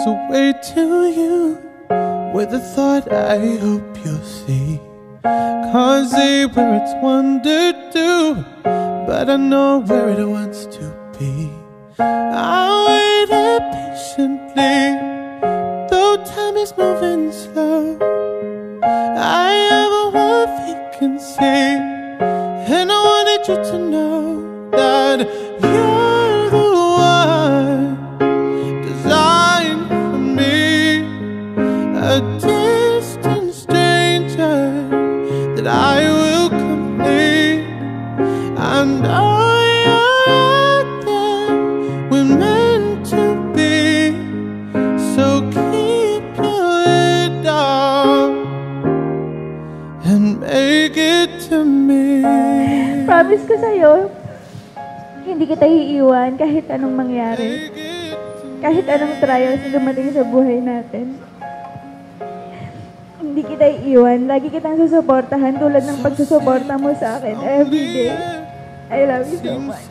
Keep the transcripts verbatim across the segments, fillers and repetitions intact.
miles away to you, with a thought I hope you'll see. Can't see where it's wandered to, but I know where it wants to be. I waited patiently, though time is moving slow. I have a one vacancy, and I wanted you to know that you're the one designed for me, a distant stranger that I will complete. I know you're out there, we're meant to be, so keep your head down and make it to me. Promise ko sa'yo, hindi kita iiwan kahit anong mangyari. Kahit anong trials na dumating sa buhay natin. Hindi kita iiwan. Lagi kitang susuportahan tulad ng pagsusuporta mo sa akin everyday. I love you so much.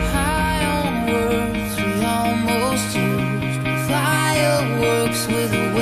With